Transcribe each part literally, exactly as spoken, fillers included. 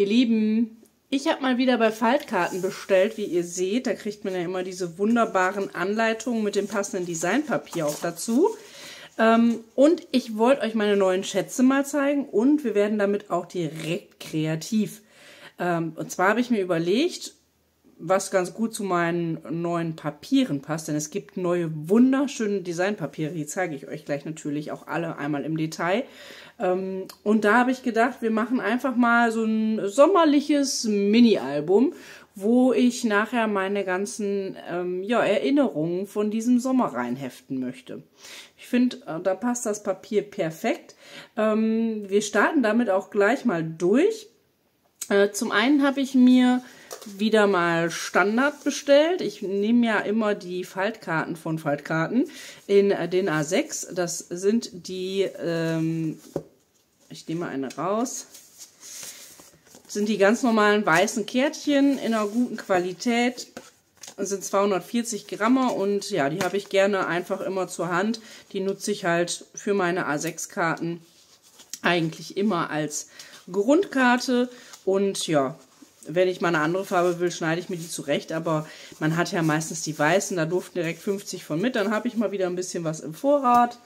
Ihr Lieben, ich habe mal wieder bei Faltkarten bestellt, wie ihr seht. Da kriegt man ja immer diese wunderbaren Anleitungen mit dem passenden Designpapier auch dazu. Ähm, und ich wollte euch meine neuen Schätze mal zeigen und wir werden damit auch direkt kreativ. Ähm, und zwar habe ich mir überlegt, was ganz gut zu meinen neuen Papieren passt, denn es gibt neue wunderschöne Designpapiere, die zeige ich euch gleich natürlich auch alle einmal im Detail. Und da habe ich gedacht, wir machen einfach mal so ein sommerliches Mini-Album, wo ich nachher meine ganzen ähm, ja, Erinnerungen von diesem Sommer reinheften möchte. Ich finde, da passt das Papier perfekt. Ähm, wir starten damit auch gleich mal durch. Äh, zum einen habe ich mir wieder mal Standard bestellt. Ich nehme ja immer die Faltkarten von Faltkarten in den A sechs. Das sind die, ähm, ich nehme eine raus, das sind die ganz normalen weißen Kärtchen in einer guten Qualität. Das sind zweihundertvierzig Gramm und ja, die habe ich gerne einfach immer zur Hand. Die nutze ich halt für meine A sechs Karten eigentlich immer als Grundkarte und ja, wenn ich mal eine andere Farbe will, schneide ich mir die zurecht, aber man hat ja meistens die weißen, da durften direkt fünfzig von mit, dann habe ich mal wieder ein bisschen was im Vorrat.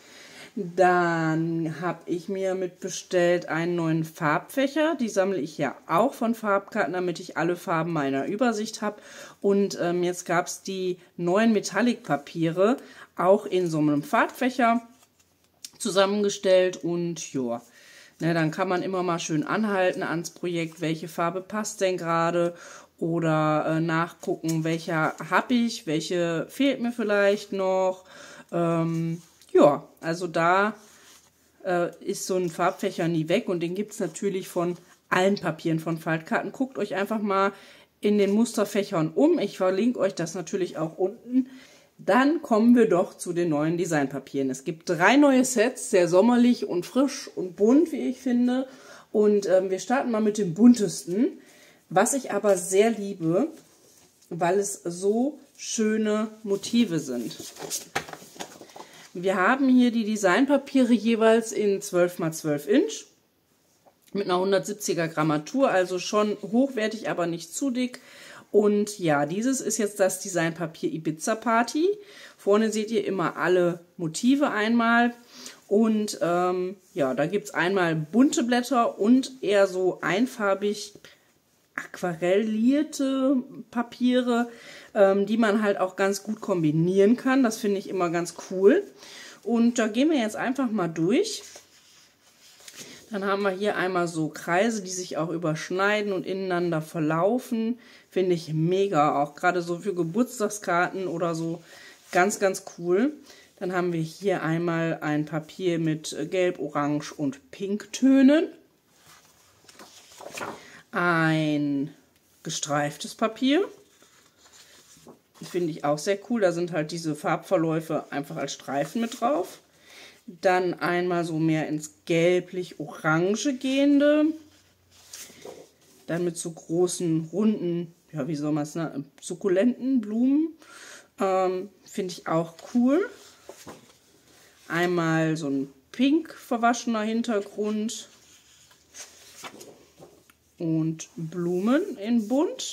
Dann habe ich mir mitbestellt einen neuen Farbfächer, die sammle ich ja auch von Farbkarten, damit ich alle Farben meiner Übersicht habe. Und ähm, jetzt gab es die neuen Metallic-Papiere, auch in so einem Farbfächer zusammengestellt und ja. Ne, dann kann man immer mal schön anhalten ans Projekt, welche Farbe passt denn gerade oder äh, nachgucken, welcher habe ich, welche fehlt mir vielleicht noch. Ähm, ja, also da äh, ist so ein Farbfächer nie weg und den gibt es natürlich von allen Papieren von Faltkarten. Guckt euch einfach mal in den Musterfächern um. Ich verlinke euch das natürlich auch unten. Dann kommen wir doch zu den neuen Designpapieren. Es gibt drei neue Sets, sehr sommerlich und frisch und bunt, wie ich finde. Und ähm, wir starten mal mit dem buntesten, was ich aber sehr liebe, weil es so schöne Motive sind. Wir haben hier die Designpapiere jeweils in zwölf mal zwölf Inch mit einer hundertsiebziger Grammatur, also schon hochwertig, aber nicht zu dick. Und ja, dieses ist jetzt das Designpapier Ibiza Party. Vorne seht ihr immer alle Motive einmal. Und ähm, ja, da gibt es einmal bunte Blätter und eher so einfarbig aquarellierte Papiere, ähm, die man halt auch ganz gut kombinieren kann. Das finde ich immer ganz cool. Und da gehen wir jetzt einfach mal durch. Dann haben wir hier einmal so Kreise, die sich auch überschneiden und ineinander verlaufen. Finde ich mega, auch gerade so für Geburtstagskarten oder so. Ganz, ganz cool. Dann haben wir hier einmal ein Papier mit Gelb, Orange und Pinktönen. Ein gestreiftes Papier. Finde ich auch sehr cool. Da sind halt diese Farbverläufe einfach als Streifen mit drauf. Dann einmal so mehr ins gelblich-orange gehende. Dann mit so großen, runden, ja, wie soll man es nennen, sukkulenten Blumen. Ähm, Finde ich auch cool. Einmal so ein pink verwaschener Hintergrund. Und Blumen in bunt.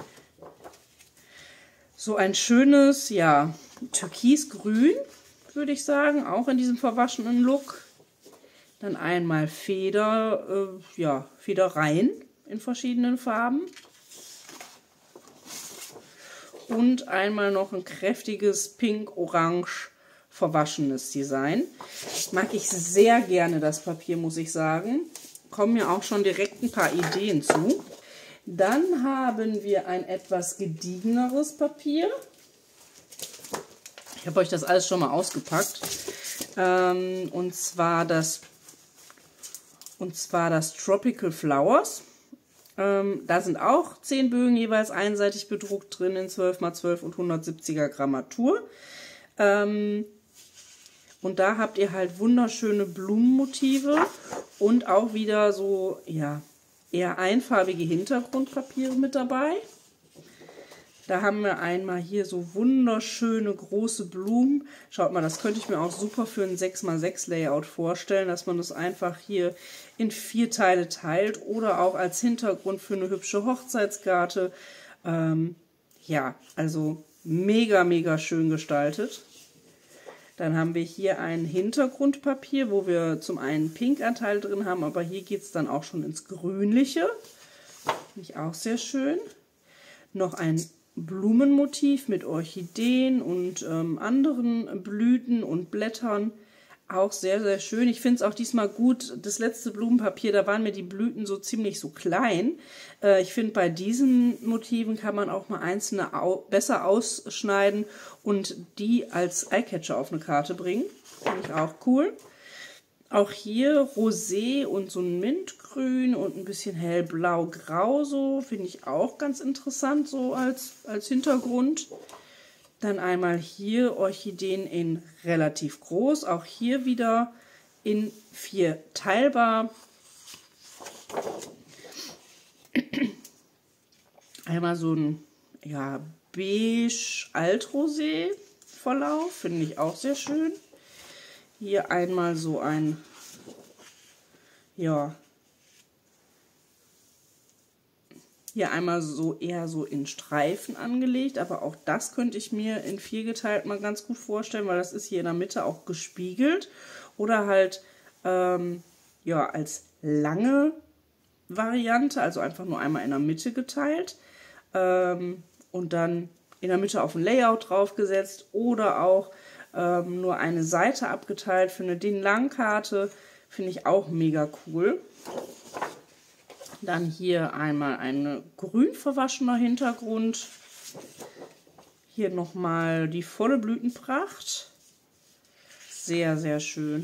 So ein schönes, ja, türkisgrün, würde ich sagen, auch in diesem verwaschenen Look. Dann einmal Feder, äh, ja, Federreihen in verschiedenen Farben. Und einmal noch ein kräftiges Pink-Orange verwaschenes Design. Mag ich sehr gerne, das Papier, muss ich sagen. Kommen mir auch schon direkt ein paar Ideen zu. Dann haben wir ein etwas gediegeneres Papier. Ich habe euch das alles schon mal ausgepackt. Ähm, und zwar das und zwar das Tropical Flowers. Ähm, da sind auch zehn Bögen jeweils einseitig bedruckt drin in zwölf mal zwölf und hundertsiebziger Grammatur. Ähm, und da habt ihr halt wunderschöne Blumenmotive und auch wieder so, ja, eher einfarbige Hintergrundpapiere mit dabei. Da haben wir einmal hier so wunderschöne große Blumen. Schaut mal, das könnte ich mir auch super für ein sechs mal sechs Layout vorstellen, dass man das einfach hier in vier Teile teilt oder auch als Hintergrund für eine hübsche Hochzeitskarte. Ähm, ja, also mega, mega schön gestaltet. Dann haben wir hier ein Hintergrundpapier, wo wir zum einen Pinkanteil drin haben, aber hier geht es dann auch schon ins Grünliche. Finde ich auch sehr schön. Noch ein Blumenmotiv mit Orchideen und ähm, anderen Blüten und Blättern. Auch sehr, sehr schön. Ich finde es auch diesmal gut. Das letzte Blumenpapier, da waren mir die Blüten so ziemlich so klein. Äh, ich finde, bei diesen Motiven kann man auch mal einzelne au besser ausschneiden und die als Eyecatcher auf eine Karte bringen. Finde ich auch cool. Auch hier Rosé und so ein Mintgrün und ein bisschen hellblau-grau so. Finde ich auch ganz interessant so als, als Hintergrund. Dann einmal hier Orchideen in relativ groß, auch hier wieder in vier teilbar. Einmal so ein ja, beige Altrosé Verlauf, finde ich auch sehr schön. Hier einmal so ein, ja, hier einmal so eher so in Streifen angelegt, aber auch das könnte ich mir in vier geteilt mal ganz gut vorstellen, weil das ist hier in der Mitte auch gespiegelt oder halt ähm, ja als lange Variante, also einfach nur einmal in der Mitte geteilt ähm, und dann in der Mitte auf ein Layout draufgesetzt oder auch ähm, nur eine Seite abgeteilt für eine D I N-Lang-Karte, finde ich auch mega cool. Dann hier einmal ein grün verwaschener Hintergrund. Hier nochmal die volle Blütenpracht. Sehr, sehr schön.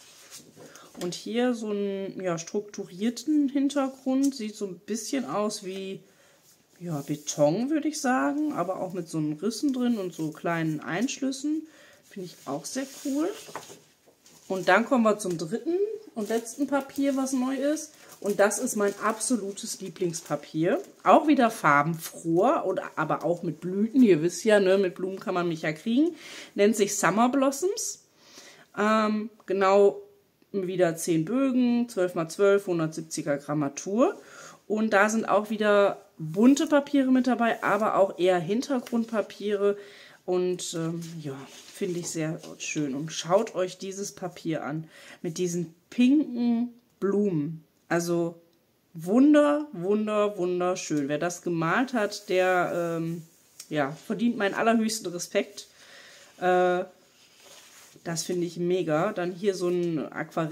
Und hier so einen ja, strukturierten Hintergrund. Sieht so ein bisschen aus wie ja, Beton, würde ich sagen. Aber auch mit so einen Rissen drin und so kleinen Einschlüssen. Finde ich auch sehr cool. Und dann kommen wir zum dritten und letzten Papier, was neu ist. Und das ist mein absolutes Lieblingspapier. Auch wieder farbenfroh, oder, aber auch mit Blüten. Ihr wisst ja, ne, mit Blumen kann man mich ja kriegen. Nennt sich Summer Blossoms. Ähm, genau wieder zehn Bögen, zwölf mal zwölf, hundertsiebziger Grammatur. Und da sind auch wieder bunte Papiere mit dabei, aber auch eher Hintergrundpapiere. Und ähm, ja, finde ich sehr schön. Und schaut euch dieses Papier an mit diesen pinken Blumen. Also wunder, wunder, wunderschön. Wer das gemalt hat, der ähm, ja, verdient meinen allerhöchsten Respekt. Äh, das finde ich mega. Dann hier so ein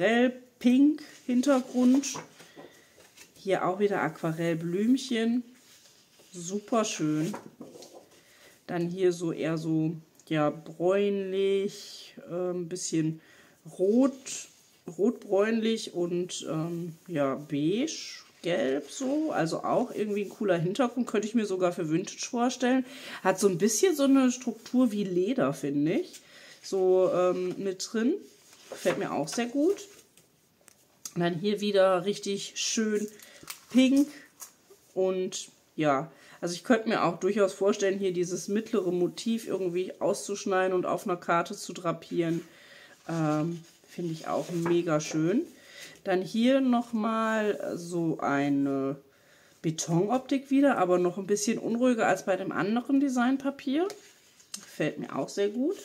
Aquarell-Pink-Hintergrund. Hier auch wieder Aquarellblümchen. Super schön. Dann hier so eher so ja, bräunlich, äh, ein bisschen rot. Rotbräunlich und ähm, ja, beige, gelb so. Also auch irgendwie ein cooler Hintergrund. Könnte ich mir sogar für Vintage vorstellen. Hat so ein bisschen so eine Struktur wie Leder, finde ich. So ähm, mit drin. Gefällt mir auch sehr gut. Und dann hier wieder richtig schön pink. Und ja, also ich könnte mir auch durchaus vorstellen, hier dieses mittlere Motiv irgendwie auszuschneiden und auf einer Karte zu drapieren. Ähm, Finde ich auch mega schön. Dann hier nochmal so eine Betonoptik wieder, aber noch ein bisschen unruhiger als bei dem anderen Designpapier. Gefällt mir auch sehr gut.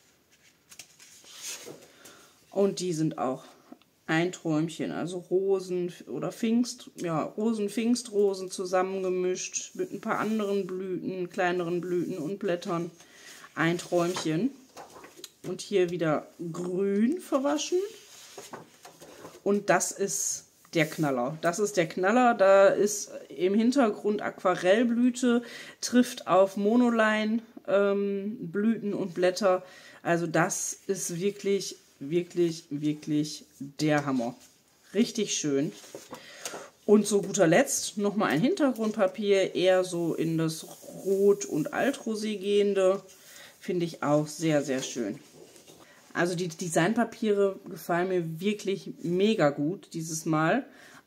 Und die sind auch ein Träumchen, also Rosen oder Pfingst, ja, Rosen, Pfingstrosen zusammengemischt mit ein paar anderen Blüten, kleineren Blüten und Blättern. Ein Träumchen. Und hier wieder grün verwaschen. Und das ist der Knaller. Das ist der Knaller. Da ist im Hintergrund Aquarellblüte, trifft auf Monoline ähm, Blüten und Blätter. Also das ist wirklich, wirklich, wirklich der Hammer. Richtig schön. Und zu guter Letzt nochmal ein Hintergrundpapier, eher so in das Rot- und Altrosé gehende. Finde ich auch sehr, sehr schön. Also die Designpapiere gefallen mir wirklich mega gut dieses Mal.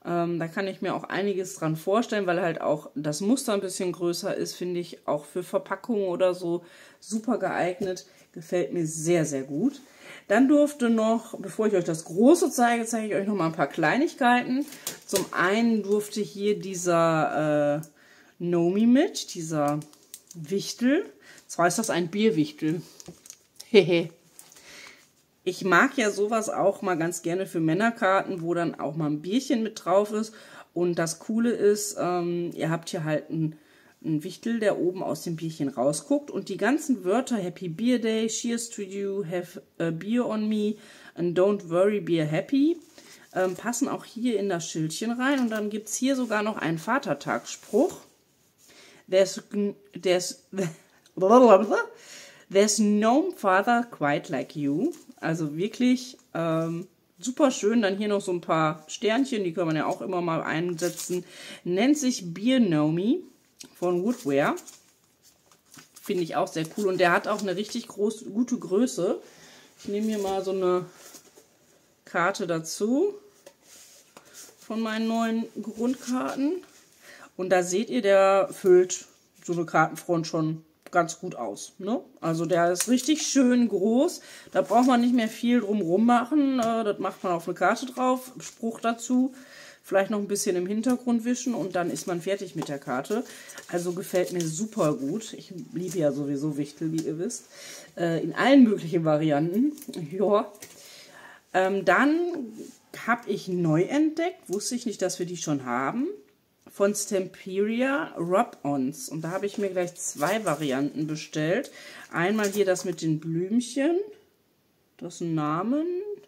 Ähm, da kann ich mir auch einiges dran vorstellen, weil halt auch das Muster ein bisschen größer ist, finde ich auch für Verpackungen oder so super geeignet. Gefällt mir sehr, sehr gut. Dann durfte noch, bevor ich euch das Große zeige, zeige ich euch noch mal ein paar Kleinigkeiten. Zum einen durfte hier dieser äh, Nomi mit, dieser Wichtel. Zwar ist das ein Bierwichtel. Hehe. Ich mag ja sowas auch mal ganz gerne für Männerkarten, wo dann auch mal ein Bierchen mit drauf ist. Und das Coole ist, ähm, ihr habt hier halt einen, einen Wichtel, der oben aus dem Bierchen rausguckt. Und die ganzen Wörter, Happy Beer Day, Cheers to you, Have a beer on me and don't worry, be happy, ähm, passen auch hier in das Schildchen rein. Und dann gibt es hier sogar noch einen Vatertagsspruch. There's, there's, there's no father quite like you. Also wirklich ähm, super schön. Dann hier noch so ein paar Sternchen, die kann man ja auch immer mal einsetzen. Nennt sich Beer Nomi von Woodware. Finde ich auch sehr cool. Und der hat auch eine richtig groß, gute Größe. Ich nehme hier mal so eine Karte dazu von meinen neuen Grundkarten. Und da seht ihr, der füllt so eine Kartenfront schon ganz gut aus. Ne? Also der ist richtig schön groß. Da braucht man nicht mehr viel drumrum machen. Äh, das macht man auf eine Karte drauf. Spruch dazu. Vielleicht noch ein bisschen im Hintergrund wischen und dann ist man fertig mit der Karte. Also gefällt mir super gut. Ich liebe ja sowieso Wichtel, wie ihr wisst. Äh, in allen möglichen Varianten. Ja. Ähm, dann habe ich neu entdeckt. Wusste ich nicht, dass wir die schon haben. Von Stamperia Rub-Ons. Und da habe ich mir gleich zwei Varianten bestellt. Einmal hier das mit den Blümchen. Das Namen.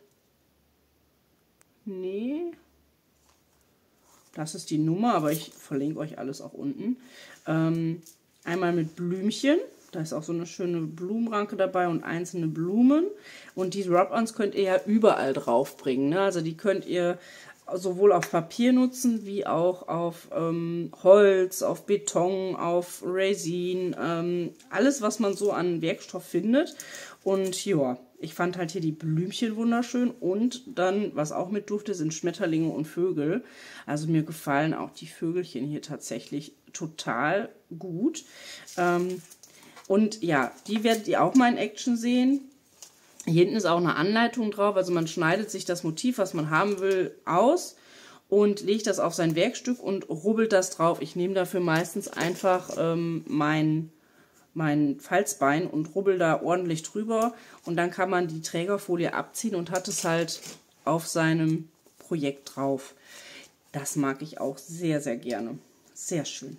Nee. Das ist die Nummer, aber ich verlinke euch alles auch unten. Ähm, einmal mit Blümchen. Da ist auch so eine schöne Blumenranke dabei und einzelne Blumen. Und die Rub-Ons könnt ihr ja überall draufbringen. Ne? Also die könnt ihr sowohl auf Papier nutzen, wie auch auf ähm, Holz, auf Beton, auf Resin, ähm, alles, was man so an Werkstoff findet. Und ja, ich fand halt hier die Blümchen wunderschön und dann, was auch mit durfte, sind Schmetterlinge und Vögel. Also mir gefallen auch die Vögelchen hier tatsächlich total gut. Ähm, und ja, die werdet ihr auch mal in Action sehen. Hier hinten ist auch eine Anleitung drauf, also man schneidet sich das Motiv, was man haben will, aus und legt das auf sein Werkstück und rubbelt das drauf. Ich nehme dafür meistens einfach ähm, mein, mein Falzbein und rubbel da ordentlich drüber und dann kann man die Trägerfolie abziehen und hat es halt auf seinem Projekt drauf. Das mag ich auch sehr, sehr gerne. Sehr schön.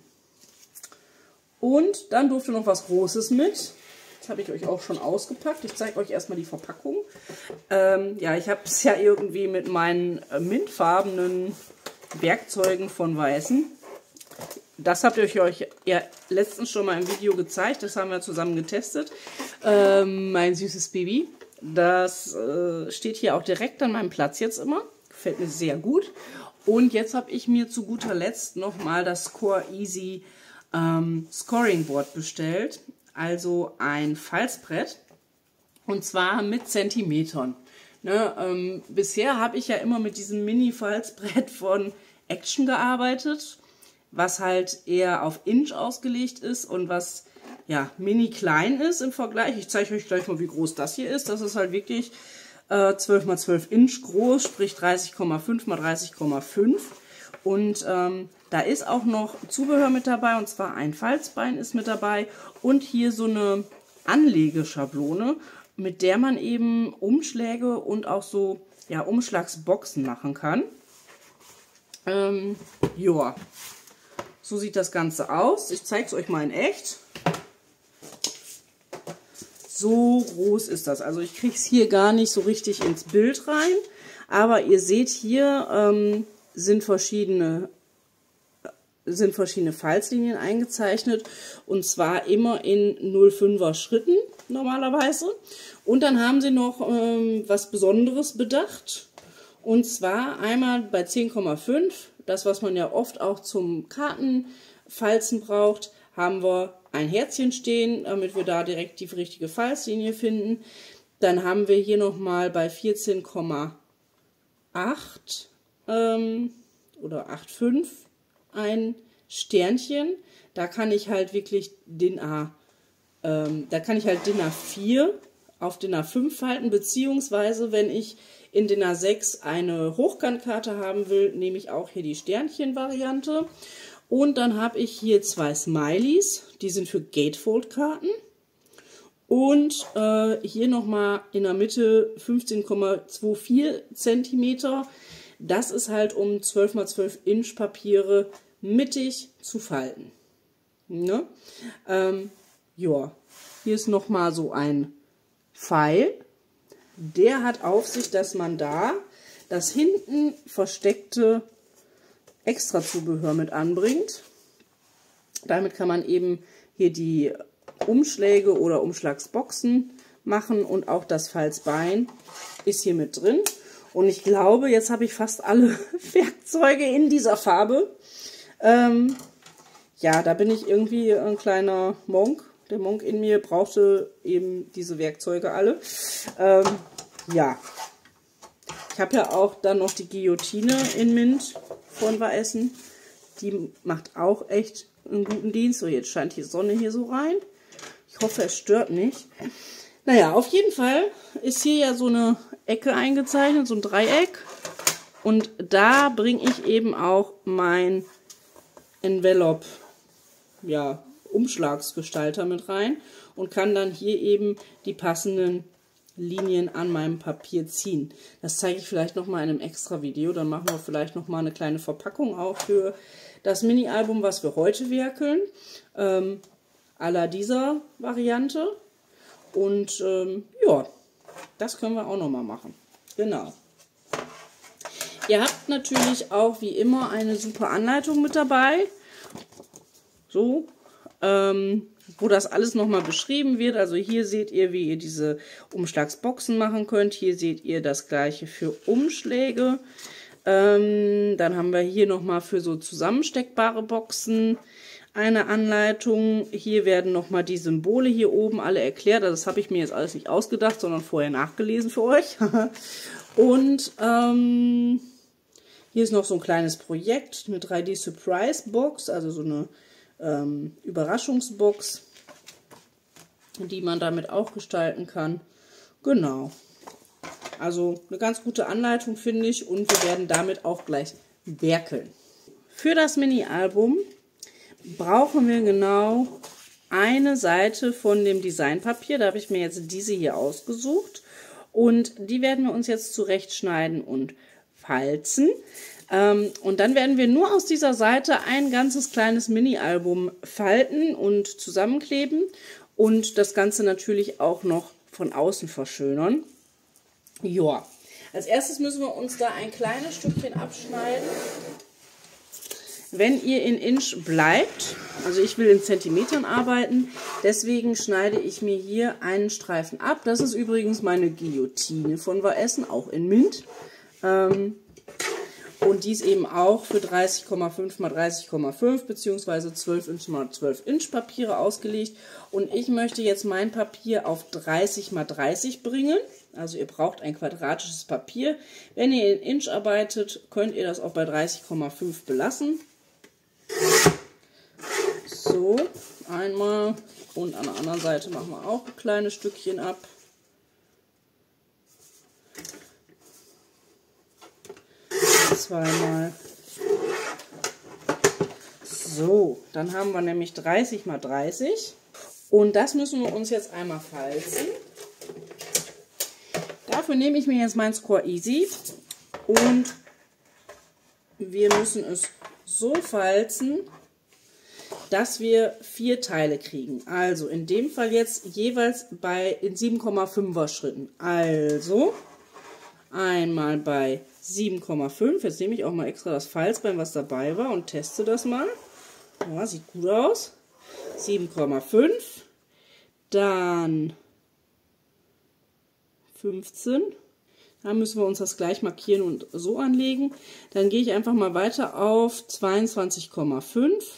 Und dann durfte noch was Großes mit. Das habe ich euch auch schon ausgepackt. Ich zeige euch erstmal die Verpackung. Ähm, ja, ich habe es ja irgendwie mit meinen äh, mintfarbenen Werkzeugen von Weißen. Das habt ihr euch ja letztens schon mal im Video gezeigt. Das haben wir zusammen getestet. Ähm, mein süßes Baby. Das äh, steht hier auch direkt an meinem Platz jetzt immer. Gefällt mir sehr gut. Und jetzt habe ich mir zu guter Letzt nochmal das Score Easy ähm, Scoring Board bestellt. Also ein Falzbrett und zwar mit Zentimetern. Ne, ähm, bisher habe ich ja immer mit diesem Mini-Falzbrett von Action gearbeitet, was halt eher auf Inch ausgelegt ist und was ja mini klein ist im Vergleich. Ich zeige euch gleich mal, wie groß das hier ist. Das ist halt wirklich äh, zwölf mal zwölf Inch groß, sprich dreißig Komma fünf mal dreißig Komma fünf. Und ähm, da ist auch noch Zubehör mit dabei, und zwar ein Falzbein ist mit dabei und hier so eine Anlegeschablone, mit der man eben Umschläge und auch so ja, Umschlagsboxen machen kann. Ähm, ja, so sieht das Ganze aus. Ich zeige es euch mal in echt. So groß ist das. Also ich kriege es hier gar nicht so richtig ins Bild rein, aber ihr seht hier ähm, sind verschiedene sind verschiedene Falzlinien eingezeichnet und zwar immer in null Komma fünfer Schritten normalerweise. Und dann haben sie noch ähm, was Besonderes bedacht und zwar einmal bei zehn Komma fünf, das was man ja oft auch zum Kartenfalzen braucht, haben wir ein Herzchen stehen, damit wir da direkt die richtige Falzlinie finden. Dann haben wir hier nochmal bei vierzehn Komma acht ähm, oder acht Komma fünf ein Sternchen. Da kann ich halt wirklich D I N A, ähm, da kann ich halt D I N A vier auf D I N A fünf falten, beziehungsweise wenn ich in D I N A sechs eine Hochkantkarte haben will, nehme ich auch hier die Sternchen-Variante. Und dann habe ich hier zwei Smileys, die sind für Gatefold-Karten. Und äh, hier nochmal in der Mitte fünfzehn Komma vierundzwanzig Zentimeter. Das ist halt, um zwölf mal zwölf Inch Papiere mittig zu falten. Ne? Ähm, ja, hier ist nochmal so ein Pfeil. Der hat auf sich, dass man da das hinten versteckte Extrazubehör mit anbringt. Damit kann man eben hier die Umschläge oder Umschlagsboxen machen und auch das Falzbein ist hier mit drin. Und ich glaube, jetzt habe ich fast alle Werkzeuge in dieser Farbe. Ähm, ja, da bin ich irgendwie ein kleiner Monk. Der Monk in mir brauchte eben diese Werkzeuge alle. Ähm, ja, ich habe ja auch dann noch die Guillotine in Mint von Vaessen. Die macht auch echt einen guten Dienst. So, jetzt scheint die Sonne hier so rein. Ich hoffe, es stört nicht. Naja, auf jeden Fall ist hier ja so eine Ecke eingezeichnet, so ein Dreieck. Und da bringe ich eben auch mein Envelope, ja, Umschlagsgestalter mit rein und kann dann hier eben die passenden Linien an meinem Papier ziehen. Das zeige ich vielleicht nochmal in einem extra Video. Dann machen wir vielleicht nochmal eine kleine Verpackung auch für das Mini-Album, was wir heute werkeln. Ähm, à la dieser Variante. Und ähm, ja, das können wir auch nochmal machen. Genau. Ihr habt natürlich auch wie immer eine super Anleitung mit dabei. So, ähm, wo das alles nochmal beschrieben wird. Also hier seht ihr, wie ihr diese Umschlagsboxen machen könnt. Hier seht ihr das gleiche für Umschläge. Ähm, dann haben wir hier nochmal für so zusammensteckbare Boxen eine Anleitung. Hier werden nochmal die Symbole hier oben alle erklärt. Also das habe ich mir jetzt alles nicht ausgedacht, sondern vorher nachgelesen für euch. Und ähm, hier ist noch so ein kleines Projekt, eine drei D Surprise Box, also so eine ähm, Überraschungsbox, die man damit auch gestalten kann. Genau. Also eine ganz gute Anleitung, finde ich, und wir werden damit auch gleich werkeln. Für das Mini-Album brauchen wir genau eine Seite von dem Designpapier. Da habe ich mir jetzt diese hier ausgesucht. Und die werden wir uns jetzt zurechtschneiden und falzen. Ähm, und dann werden wir nur aus dieser Seite ein ganzes kleines Mini-Album falten und zusammenkleben. Und das Ganze natürlich auch noch von außen verschönern. Ja, als erstes müssen wir uns da ein kleines Stückchen abschneiden. Wenn ihr in Inch bleibt, also ich will in Zentimetern arbeiten, deswegen schneide ich mir hier einen Streifen ab. Das ist übrigens meine Guillotine von Vaessen, auch in Mint. Ähm, und die ist eben auch für dreißig Komma fünf mal dreißig Komma fünf bzw. zwölf Inch mal zwölf Inch Papiere ausgelegt. Und ich möchte jetzt mein Papier auf dreißig mal dreißig bringen. Also ihr braucht ein quadratisches Papier. Wenn ihr in Inch arbeitet, könnt ihr das auch bei dreißig Komma fünf belassen. So, einmal und an der anderen Seite machen wir auch ein kleines Stückchen ab. Zweimal. So, dann haben wir nämlich dreißig mal dreißig und das müssen wir uns jetzt einmal falzen. Dafür nehme ich mir jetzt mein Score Easy und wir müssen es so falzen, dass wir vier Teile kriegen. Also in dem Fall jetzt jeweils bei in sieben Komma fünfer Schritten. Also einmal bei sieben Komma fünf. Jetzt nehme ich auch mal extra das Falzbein, was dabei war, und teste das mal. Ja, sieht gut aus. sieben Komma fünf. Dann fünfzehn. Da müssen wir uns das gleich markieren und so anlegen. Dann gehe ich einfach mal weiter auf zweiundzwanzig Komma fünf.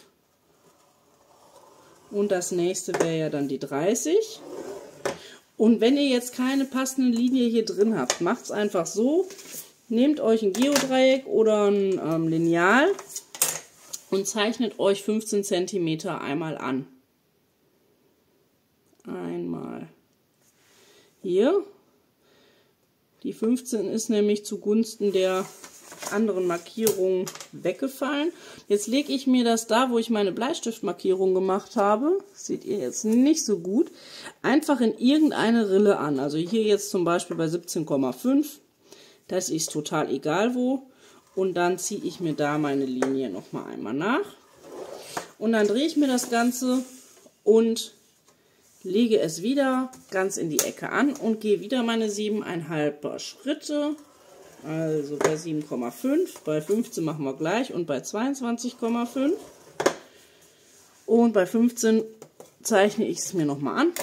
Und das nächste wäre ja dann die dreißig. Und wenn ihr jetzt keine passende Linie hier drin habt, macht es einfach so. nehmt euch ein Geodreieck oder ein ähm, Lineal und zeichnet euch fünfzehn Zentimeter einmal an. Einmal hier. Die fünfzehn ist nämlich zugunsten der anderen Markierungen weggefallen. Jetzt lege ich mir das da, wo ich meine Bleistiftmarkierung gemacht habe, seht ihr jetzt nicht so gut, einfach in irgendeine Rille an. Also hier jetzt zum Beispiel bei siebzehn Komma fünf, das ist total egal wo. Und dann ziehe ich mir da meine Linie noch mal einmal nach. Und dann drehe ich mir das Ganze und lege es wieder ganz in die Ecke an und gehe wieder meine sieben Komma fünf Schritte. Also bei sieben Komma fünf, bei fünfzehn machen wir gleich und bei zweiundzwanzig Komma fünf. Und bei fünfzehn zeichne ich es mir nochmal an.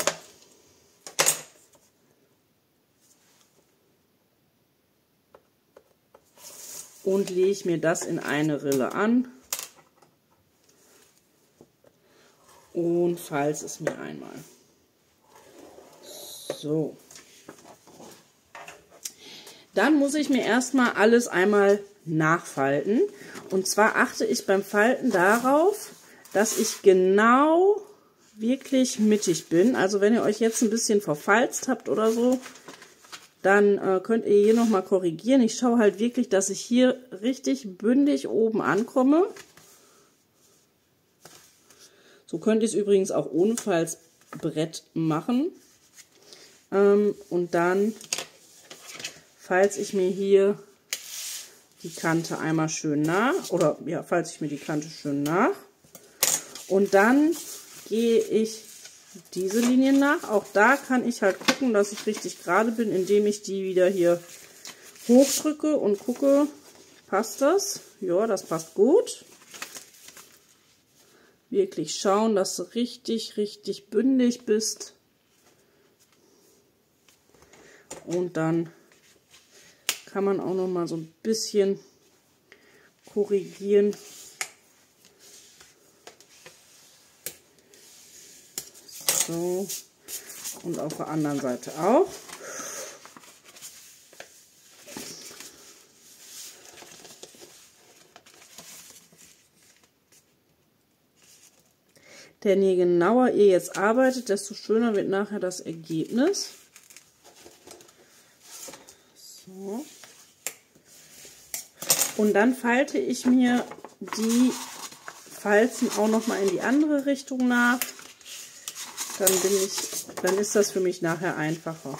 Und lege mir das in eine Rille an. Und falze es mir einmal. So. Dann muss ich mir erstmal alles einmal nachfalten. Und zwar achte ich beim Falten darauf, dass ich genau wirklich mittig bin. Also wenn ihr euch jetzt ein bisschen verfalzt habt oder so, dann äh, könnt ihr hier nochmal korrigieren. Ich schaue halt wirklich, dass ich hier richtig bündig oben ankomme. So könnt ihr es übrigens auch ohne Falzbrett machen. Ähm, und dann falze ich mir hier die Kante einmal schön nach, oder ja, falze ich mir die Kante schön nach. Und dann gehe ich diese Linien nach. Auch da kann ich halt gucken, dass ich richtig gerade bin, indem ich die wieder hier hochdrücke und gucke, passt das? Ja, das passt gut. Wirklich schauen, dass du richtig, richtig bündig bist. Und dann kann man auch noch mal so ein bisschen korrigieren. So. Und auf der anderen Seite auch. Denn je genauer ihr jetzt arbeitet, desto schöner wird nachher das Ergebnis. So. Und dann falte ich mir die Falzen auch noch mal in die andere Richtung nach. Dann bin ich, dann ist das für mich nachher einfacher.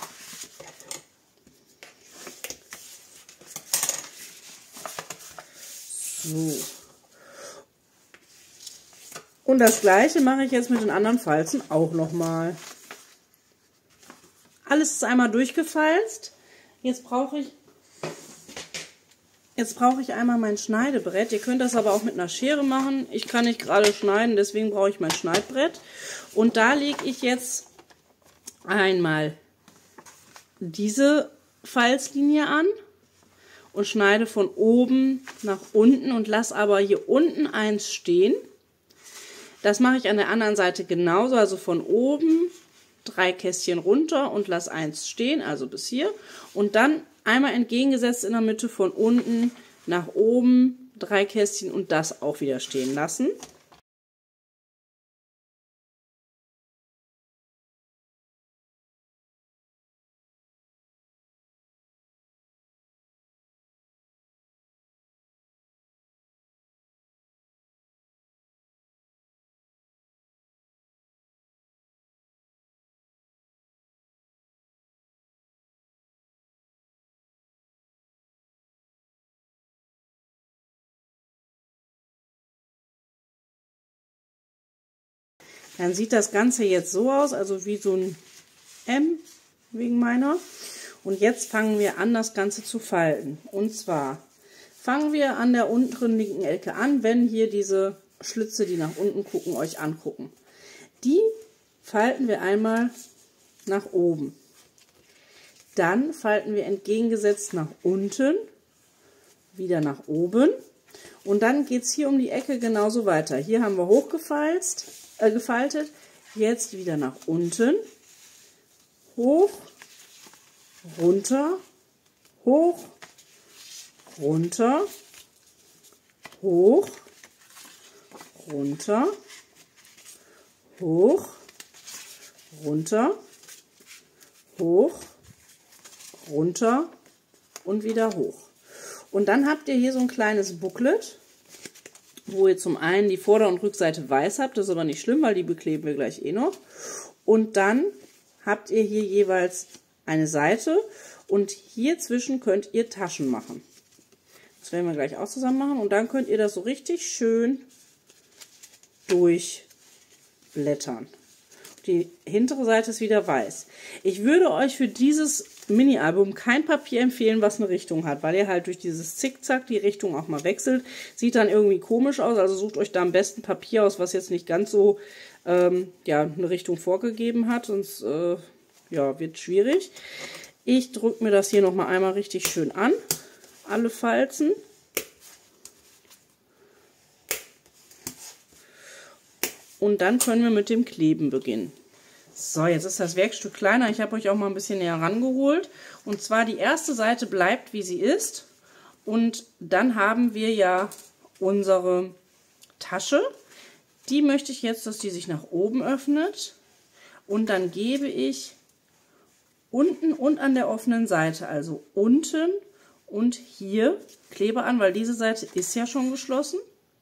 So. Und das gleiche mache ich jetzt mit den anderen Falzen auch noch mal. Alles ist einmal durchgefalzt. Jetzt brauche ich Jetzt brauche ich einmal mein Schneidebrett. Ihr könnt das aber auch mit einer Schere machen. Ich kann nicht gerade schneiden, deswegen brauche ich mein Schneidbrett. Und da lege ich jetzt einmal diese Falzlinie an und schneide von oben nach unten und lasse aber hier unten eins stehen. Das mache ich an der anderen Seite genauso, also von oben drei Kästchen runter und lasse eins stehen, also bis hier. Und dann einmal entgegengesetzt in der Mitte von unten nach oben, drei Kästchen und das auch wieder stehen lassen. Dann sieht das Ganze jetzt so aus, also wie so ein M wegen meiner. Und jetzt fangen wir an, das Ganze zu falten. Und zwar fangen wir an der unteren linken Ecke an, wenn hier diese Schlitze, die nach unten gucken, euch angucken. Die falten wir einmal nach oben. Dann falten wir entgegengesetzt nach unten, wieder nach oben. Und dann geht es hier um die Ecke genauso weiter. Hier haben wir hochgefalzt. Äh, gefaltet, jetzt wieder nach unten, hoch, runter, hoch, runter, hoch, runter, hoch, runter, hoch, runter und wieder hoch. Und dann habt ihr hier so ein kleines Booklet, wo ihr zum einen die Vorder- und Rückseite weiß habt, das ist aber nicht schlimm, weil die bekleben wir gleich eh noch. Und dann habt ihr hier jeweils eine Seite und hier zwischen könnt ihr Taschen machen. Das werden wir gleich auch zusammen machen und dann könnt ihr das so richtig schön durchblättern. Die hintere Seite ist wieder weiß. Ich würde euch für dieses Mini-Album kein Papier empfehlen, was eine Richtung hat, weil ihr halt durch dieses Zickzack die Richtung auch mal wechselt. Sieht dann irgendwie komisch aus, also sucht euch da am besten Papier aus, was jetzt nicht ganz so ähm, ja, eine Richtung vorgegeben hat, sonst äh, ja, wird schwierig. Ich drücke mir das hier nochmal einmal richtig schön an, alle Falzen. Und dann können wir mit dem Kleben beginnen. So, jetzt ist das Werkstück kleiner. Ich habe euch auch mal ein bisschen näher rangeholt. Und zwar die erste Seite bleibt, wie sie ist. Und dann haben wir ja unsere Tasche. Die möchte ich jetzt, dass die sich nach oben öffnet. Und dann gebe ich unten und an der offenen Seite, also unten und hier, Kleber an, weil diese Seite ist ja schon geschlossen.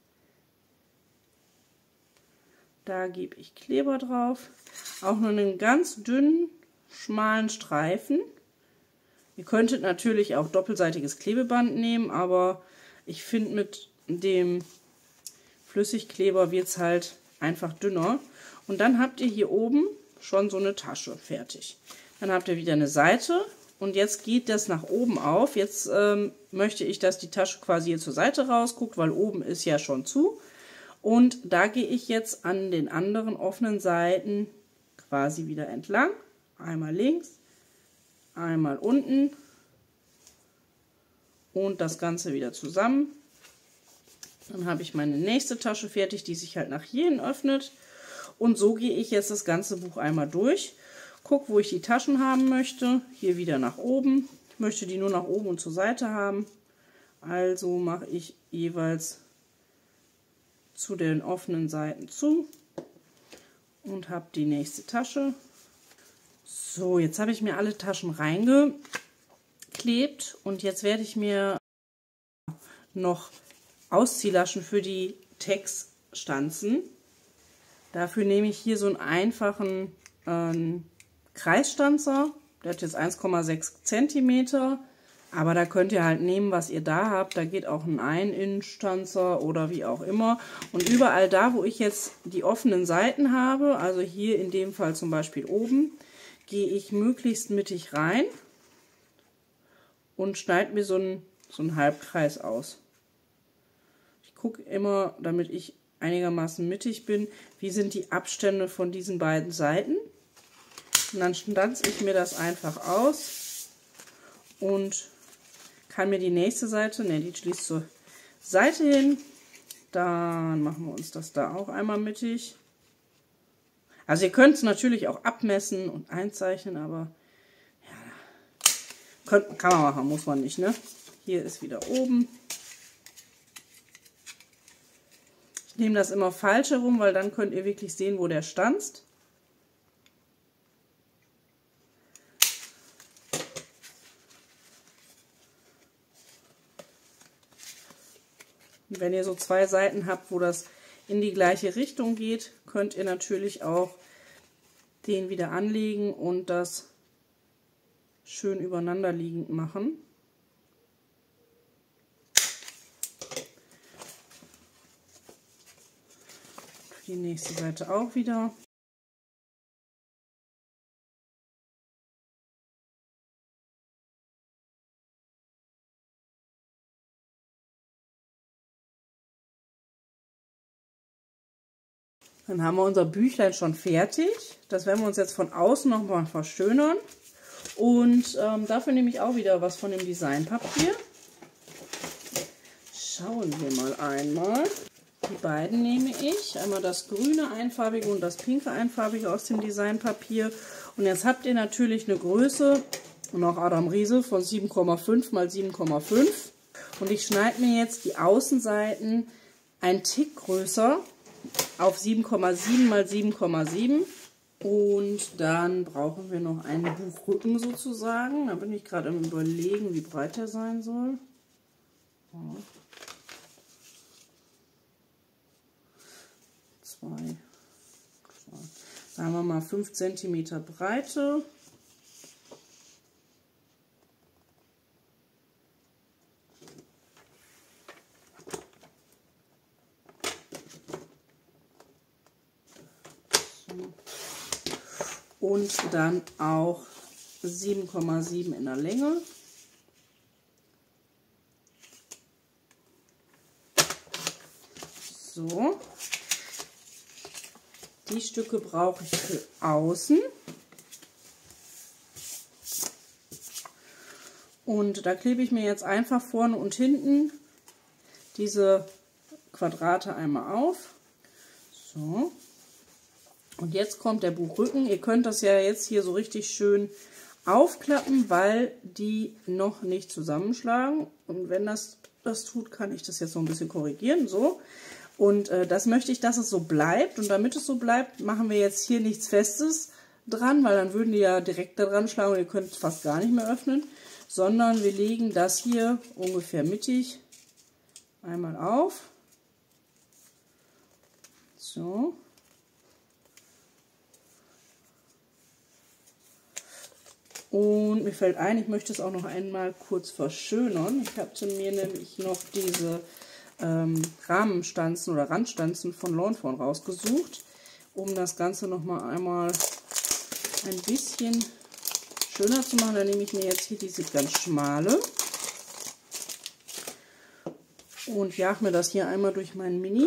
Da gebe ich Kleber drauf, auch nur einen ganz dünnen, schmalen Streifen. Ihr könntet natürlich auch doppelseitiges Klebeband nehmen, aber ich finde, mit dem Flüssigkleber wird es halt einfach dünner. Und dann habt ihr hier oben schon so eine Tasche fertig. Dann habt ihr wieder eine Seite und jetzt geht das nach oben auf. Jetzt ähm, möchte ich, dass die Tasche quasi hier zur Seite rausguckt, weil oben ist ja schon zu. Und da gehe ich jetzt an den anderen offenen Seiten quasi wieder entlang. Einmal links, einmal unten und das Ganze wieder zusammen. Dann habe ich meine nächste Tasche fertig, die sich halt nach hier hin öffnet. Und so gehe ich jetzt das ganze Buch einmal durch. Guck, wo ich die Taschen haben möchte. Hier wieder nach oben. Ich möchte die nur nach oben und zur Seite haben. Also mache ich jeweils zu den offenen Seiten zu und habe die nächste Tasche. So, jetzt habe ich mir alle Taschen reingeklebt und jetzt werde ich mir noch Ausziehlaschen für die Tags stanzen. Dafür nehme ich hier so einen einfachen ähm, Kreisstanzer. Der hat jetzt eins Komma sechs Zentimeter. Aber da könnt ihr halt nehmen, was ihr da habt. Da geht auch ein Ein-Inch-Stanzer oder wie auch immer. Und überall da, wo ich jetzt die offenen Seiten habe, also hier in dem Fall zum Beispiel oben, gehe ich möglichst mittig rein und schneide mir so einen, so einen Halbkreis aus. Ich gucke immer, damit ich einigermaßen mittig bin, wie sind die Abstände von diesen beiden Seiten. Und dann stanze ich mir das einfach aus und kann mir die nächste Seite, ne, die schließt zur Seite hin. Dann machen wir uns das da auch einmal mittig. Also ihr könnt es natürlich auch abmessen und einzeichnen, aber ja, könnt, kann man machen, muss man nicht, ne? Hier ist wieder oben. Ich nehme das immer falsch herum, weil dann könnt ihr wirklich sehen, wo der stanzt. Und wenn ihr so zwei Seiten habt, wo das in die gleiche Richtung geht, könnt ihr natürlich auch den wieder anlegen und das schön übereinander liegend machen. Für die nächste Seite auch wieder. Dann haben wir unser Büchlein schon fertig. Das werden wir uns jetzt von außen noch mal verschönern. Und ähm, dafür nehme ich auch wieder was von dem Designpapier. Schauen wir mal einmal. Die beiden nehme ich. Einmal das grüne einfarbige und das pinke einfarbige aus dem Designpapier. Und jetzt habt ihr natürlich eine Größe, und auch Adam Riese, von sieben Komma fünf mal sieben Komma fünf. Und ich schneide mir jetzt die Außenseiten einen Tick größer auf sieben Komma sieben mal sieben Komma sieben. Und dann brauchen wir noch einen Buchrücken sozusagen. Da bin ich gerade am Überlegen, wie breit der sein soll. Ja. Zwei, zwei. Sagen wir mal fünf Zentimeter Breite. Und dann auch sieben Komma sieben in der Länge. So. Die Stücke brauche ich für außen. Und da klebe ich mir jetzt einfach vorne und hinten diese Quadrate einmal auf. So. Und jetzt kommt der Buchrücken. Ihr könnt das ja jetzt hier so richtig schön aufklappen, weil die noch nicht zusammenschlagen. Und wenn das das tut, kann ich das jetzt noch ein bisschen korrigieren. So. Und äh, das möchte ich, dass es so bleibt. Und damit es so bleibt, machen wir jetzt hier nichts Festes dran, weil dann würden die ja direkt da dran schlagen und ihr könnt es fast gar nicht mehr öffnen. Sondern wir legen das hier ungefähr mittig einmal auf. So. Und mir fällt ein, ich möchte es auch noch einmal kurz verschönern. Ich hatte mir nämlich noch diese ähm, Rahmenstanzen oder Randstanzen von Lawn Fawn rausgesucht, um das Ganze noch mal einmal ein bisschen schöner zu machen. Da nehme ich mir jetzt hier diese ganz schmale und jage mir das hier einmal durch meinen Mini.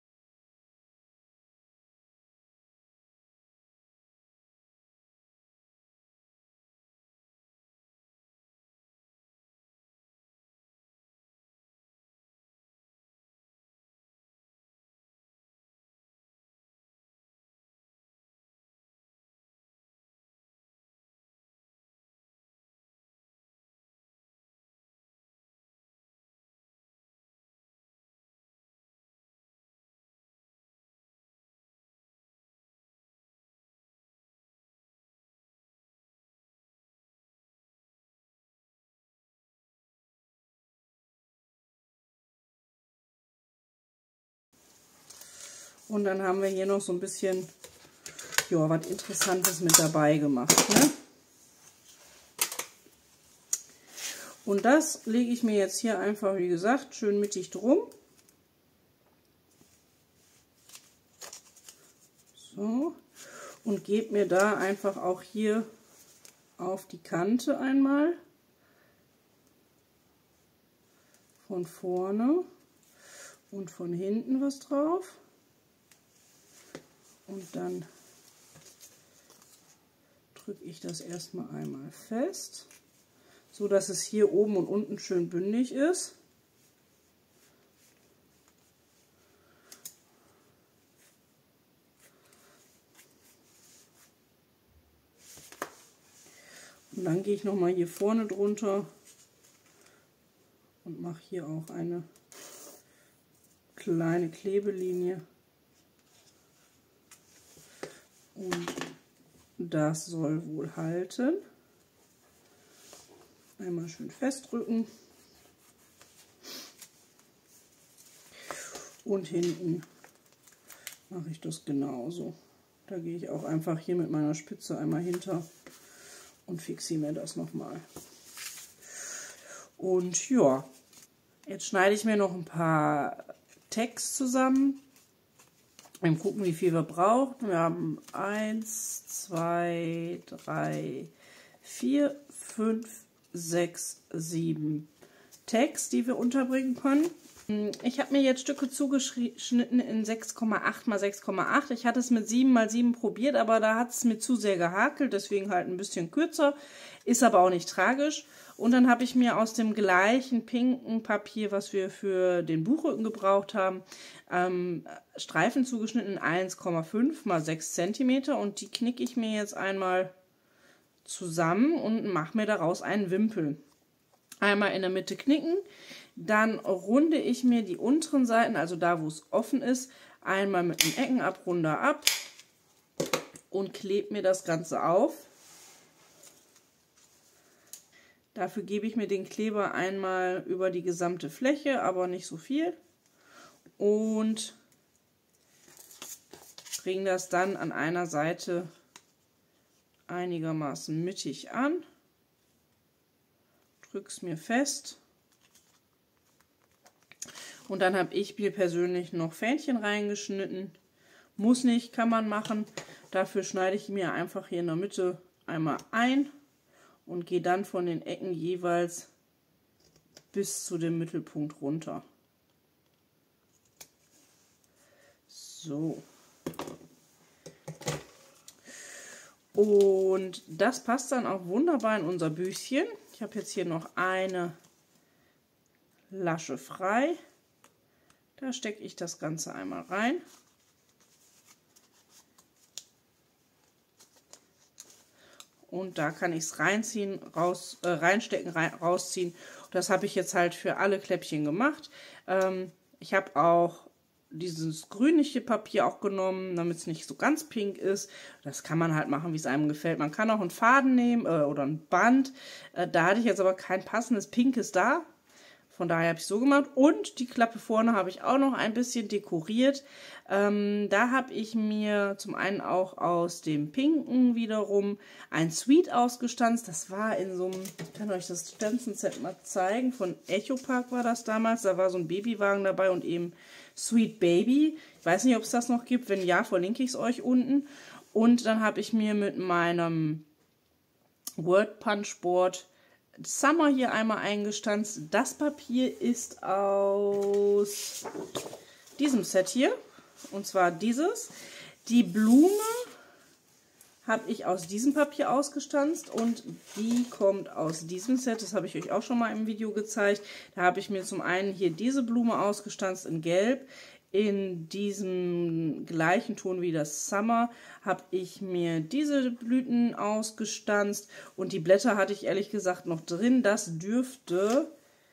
Und dann haben wir hier noch so ein bisschen, ja, was Interessantes mit dabei gemacht, ne? Und das lege ich mir jetzt hier einfach, wie gesagt, schön mittig drum. So. Und gebe mir da einfach auch hier auf die Kante einmal von vorne und von hinten was drauf. Und dann drücke ich das erstmal einmal fest, so dass es hier oben und unten schön bündig ist. Und dann gehe ich noch mal hier vorne drunter und mache hier auch eine kleine Klebelinie. Und das soll wohl halten. Einmal schön festdrücken. Und hinten mache ich das genauso. Da gehe ich auch einfach hier mit meiner Spitze einmal hinter und fixiere mir das nochmal. Und ja, jetzt schneide ich mir noch ein paar Tags zusammen. Wir gucken, wie viel wir brauchen. Wir haben eins, zwei, drei, vier, fünf, sechs, sieben Tags, die wir unterbringen können. Ich habe mir jetzt Stücke zugeschnitten in sechs Komma acht mal sechs Komma acht. Ich hatte es mit sieben mal sieben probiert, aber da hat es mir zu sehr gehakelt, deswegen halt ein bisschen kürzer. Ist aber auch nicht tragisch. Und dann habe ich mir aus dem gleichen pinken Papier, was wir für den Buchrücken gebraucht haben, ähm, Streifen zugeschnitten, eins Komma fünf mal sechs Zentimeter. Und die knicke ich mir jetzt einmal zusammen und mache mir daraus einen Wimpel. einmal in der Mitte knicken. Dann runde ich mir die unteren Seiten, also da, wo es offen ist, einmal mit dem Eckenabrunder ab und klebe mir das Ganze auf. Dafür gebe ich mir den Kleber einmal über die gesamte Fläche, aber nicht so viel. Und bringe das dann an einer Seite einigermaßen mittig an. Drücke es mir fest. Und dann habe ich mir persönlich noch Fähnchen reingeschnitten. Muss nicht, kann man machen. Dafür schneide ich mir einfach hier in der Mitte einmal ein und gehe dann von den Ecken jeweils bis zu dem Mittelpunkt runter. So. Und das passt dann auch wunderbar in unser Büchchen. Ich habe jetzt hier noch eine Lasche frei. Da stecke ich das Ganze einmal rein. Und da kann ich es reinziehen, raus, äh, reinstecken, rein, rausziehen. Das habe ich jetzt halt für alle Kläppchen gemacht. Ähm, ich habe auch dieses grünliche Papier auch genommen, damit es nicht so ganz pink ist. Das kann man halt machen, wie es einem gefällt. Man kann auch einen Faden nehmen äh, oder ein Band. Äh, da hatte ich jetzt aber kein passendes Pinkes da. Von daher habe ich so gemacht. Und die Klappe vorne habe ich auch noch ein bisschen dekoriert. Ähm, da habe ich mir zum einen auch aus dem Pinken wiederum ein Sweet ausgestanzt. Das war in so einem, ich kann euch das Stanzenset mal zeigen, von Echo Park war das damals. Da war so ein Babywagen dabei und eben Sweet Baby. Ich weiß nicht, ob es das noch gibt. Wenn ja, verlinke ich es euch unten. Und dann habe ich mir mit meinem Word Punch Board Summer hier einmal eingestanzt. Das Papier ist aus diesem Set hier. Und zwar dieses. Die Blume habe ich aus diesem Papier ausgestanzt und die kommt aus diesem Set. Das habe ich euch auch schon mal im Video gezeigt. Da habe ich mir zum einen hier diese Blume ausgestanzt in Gelb. In diesem gleichen Ton wie das Summer habe ich mir diese Blüten ausgestanzt und die Blätter hatte ich ehrlich gesagt noch drin. Das dürfte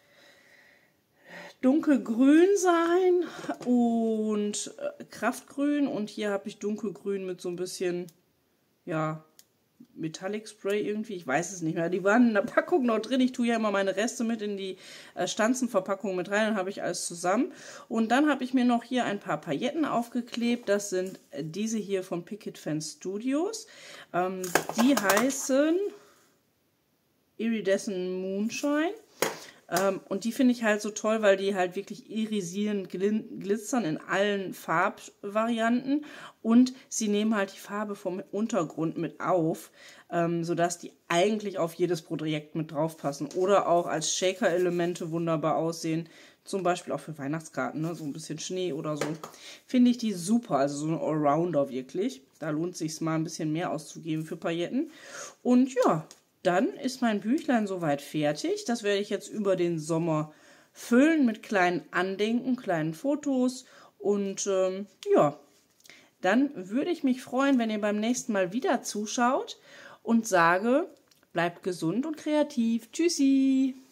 dunkelgrün sein und Kraftgrün und hier habe ich dunkelgrün mit so ein bisschen, ja, Metallic Spray irgendwie, ich weiß es nicht mehr. Die waren in der Packung noch drin. Ich tue ja immer meine Reste mit in die äh, Stanzenverpackung mit rein, dann habe ich alles zusammen. Und dann habe ich mir noch hier ein paar Pailletten aufgeklebt. Das sind diese hier von Picket Fence Studios. Ähm, die heißen Iridescent Moonshine. Ähm, und die finde ich halt so toll, weil die halt wirklich irisierend glitzern in allen Farbvarianten und sie nehmen halt die Farbe vom Untergrund mit auf, ähm, sodass die eigentlich auf jedes Projekt mit drauf passen oder auch als Shaker-Elemente wunderbar aussehen, zum Beispiel auch für Weihnachtskarten, ne? So ein bisschen Schnee oder so. Finde ich die super, also so ein Allrounder wirklich. Da lohnt es sich mal ein bisschen mehr auszugeben für Pailletten. Und ja, dann ist mein Büchlein soweit fertig. Das werde ich jetzt über den Sommer füllen mit kleinen Andenken, kleinen Fotos. Und ähm, ja, dann würde ich mich freuen, wenn ihr beim nächsten Mal wieder zuschaut und sage, bleibt gesund und kreativ. Tschüssi!